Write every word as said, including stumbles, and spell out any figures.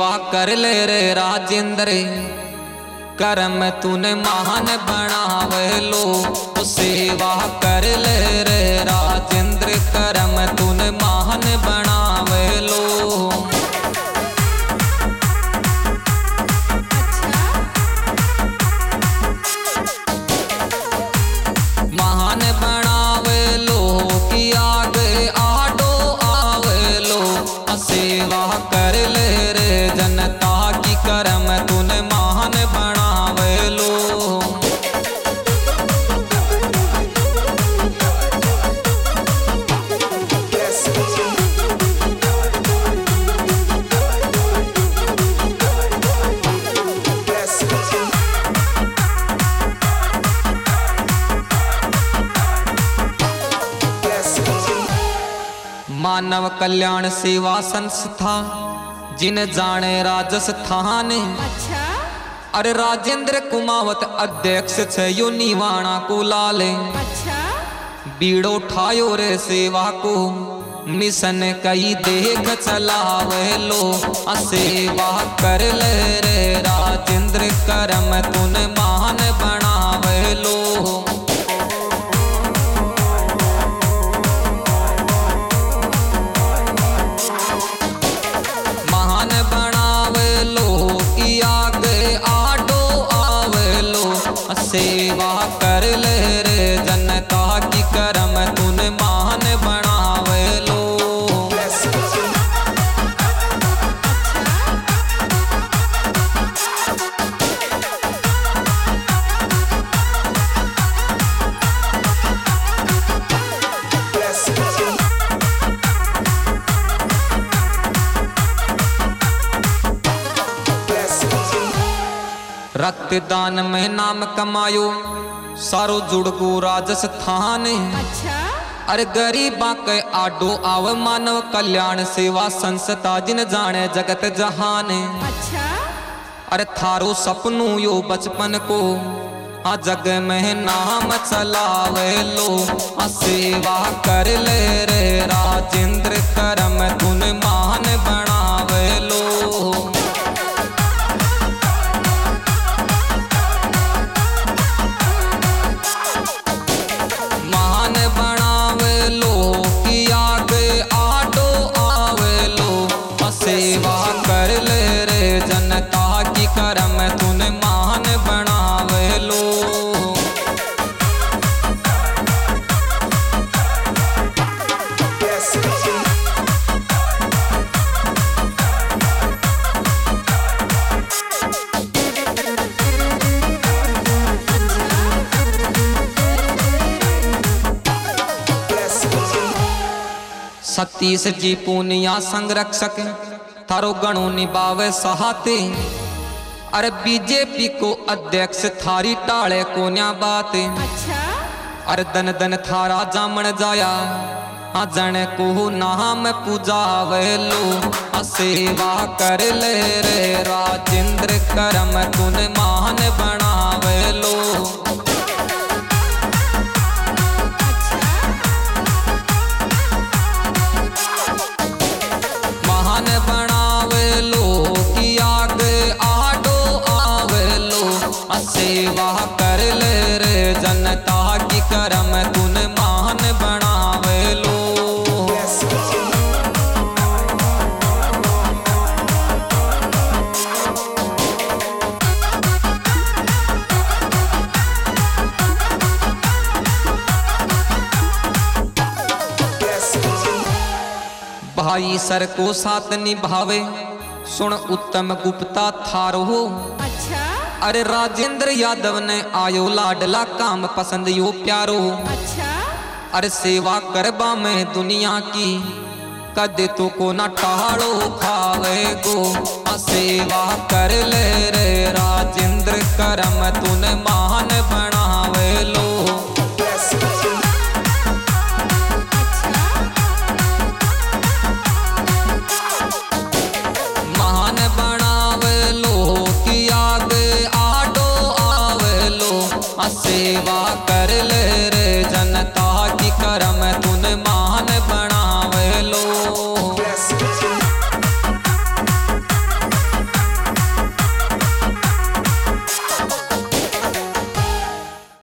सेवा कर ले रे राजेंद्र, कर्म तूने महान बनावे लो। तो सेवा कर ले रे राजेंद्र, कर्म तूने महान बनावे लो। महान बनावे लो कि आगे आडो आवे लो। सेवा कर ले रे जनता की, कर्म तूने महान बनावे लो। मानव कल्याण सेवा संस्था जिन जाने राजस्थान। अच्छा। अरे राजेंद्र कुमावत अध्यक्ष छे यो निवाणा को लाले। अच्छा। बीड़ो ठायो रे सेवा को, मिशन कई देख चलावे लो। सेवा कर ले रे राजेंद्र, कर्म तूने महान बनावे लो। महान बनावे लो कि आगे आडो आवे लो। सेवा कर ले रे जनता की, कर्म तूने महान बनावे लो। रक्तदान में नाम कमायो सारो जुड़गो राजस्थान। अच्छा। अरे गरीबा के आडो आव मानव कल्याण सेवा संस्था जिन जाने जगत जहान। अच्छा। अरे थारो सपनू यो बचपन को, आ जग में नाम चलावे लो। आ सेवा कर ले रे राजेंद्र, कर्म तूने महान बनावे लो। महान बनावे लो कि आगे आडो आवे लो। सेवा कर ले रे जनता की, कर्म तूने महान बनावे लो। सतीश जी पूनिया संरक्षक थारो गणो निभावे सहाते। अरे बीजेपी को अध्यक्ष थारी टाले को न्या बात। अच्छा। अरे दन दन थारा जामन जाया, आ जन को नाम पूजावे लो। आ सेवा कर ले रे राजेंद्र, कर्म तूने महान बनावे लो। महान बनावे लो कि आगे आडो आवे लो। सेवा कर ले रे जनता की, कर्म तूने महान बनावे लो। भाई सर को साथ निभावे सुन उत्तम गुप्ता थारो हो। अच्छा। अरे राजेंद्र यादव ने आयो लाडला काम पसंद यो प्यारो। अच्छा। अरे सेवा करबा में दुनिया की, कदे तो को ना टाड़ो खावे गो। सेवा कर ले रे राजेंद्र, कर्म तूने महान बनावे लो। महान बनावे लो कि आगे आडो आवे लो। सेवा कर ले रे